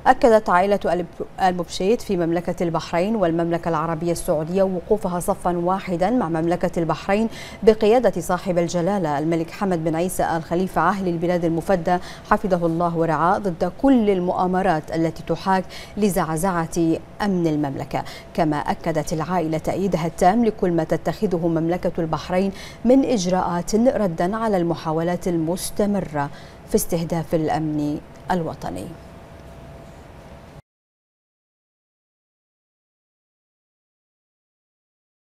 أكدت عائلة آل بوبشيت في مملكة البحرين والمملكة العربية السعودية وقوفها صفا واحدا مع مملكة البحرين بقيادة صاحب الجلالة الملك حمد بن عيسى آل خليفة عاهل البلاد المفدى حفظه الله ورعاه ضد كل المؤامرات التي تحاك لزعزعة أمن المملكة. كما أكدت العائلة تأييدها التام لكل ما تتخذه مملكة البحرين من إجراءات ردا على المحاولات المستمرة في استهداف الأمن الوطني.